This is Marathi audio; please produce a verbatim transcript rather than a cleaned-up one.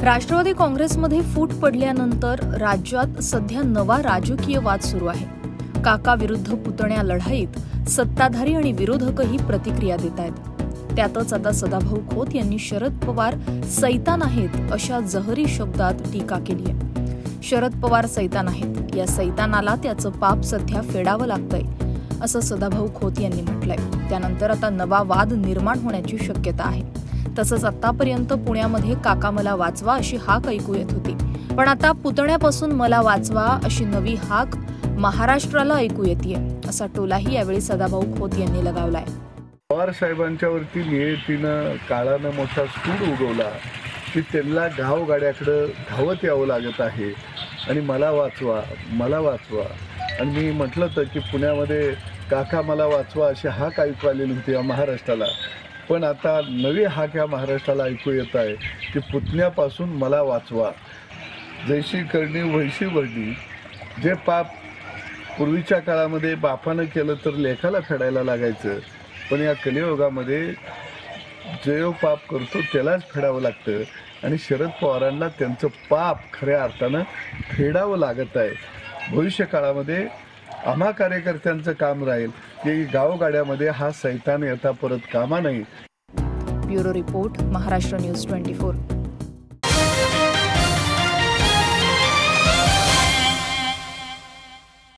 राष्ट्रवादी काँग्रेसमध्ये फूट पडल्यानंतर राज्यात सध्या नवा राजकीय वाद सुरू आहे। काका विरुद्ध पुतण्या लढाईत सत्ताधारी आणि विरोधकही प्रतिक्रिया देत आहेत। त्यातच आता सदाभाऊ खोत यांनी शरद पवार सैतान आहेत अशा जहरी शब्दात टीका केली आहे। शरद पवार सैतान आहेत, या सैतानाला त्याचं पाप सध्या फेडावं लागतंय असं सदाभाऊ खोत यांनी म्हटलंय। त्यानंतर आता नवा वाद निर्माण होण्याची शक्यता आहे। तसंच आतापर्यंत पुण्यामध्ये काका मला वाचवा अशी हाक ऐकू येत होती, पण आता पुतण्यापासून मला वाचवा अशी नवी हाक महाराष्ट्राला ऐकू येतेय असा टोलाही यावेळी सदाभाऊ खोत यांनी लगावलाय। पवार साहेबांच्या वरती नियतीनं काळानं मोठा सूड उगवला की त्यांना गावगाड्याकडे धावत यावं लागत आहे आणि मला वाचवा मला वाचवा। आणि मी म्हटलं तर की पुण्यामध्ये काका मला वाचवा अशी हाक ऐकू आलेली होती या महाराष्ट्राला, पण आता नवी हाक या महाराष्ट्राला ऐकू येत आहे की पुतण्यापासून मला वाचवा। जैशी करणी वैशी वडणी, जे पाप पूर्वीच्या काळामध्ये बापानं केलं तर लेखाला फेडायला लागायचं, पण या कलियुगामध्ये जे पाप करतो त्यालाच फेडावं लागतं आणि शरद पवारांना त्यांचं पाप खऱ्या अर्थानं फेडावं लागत आहे। भविष्य काळामध्ये आम्हा कार्यकर्त्यांचं काम राहील की गावगाड्यामध्ये हा सैतान येता परत कामा नाही। ब्युरो रिपोर्ट, महाराष्ट्र न्यूज चोवीस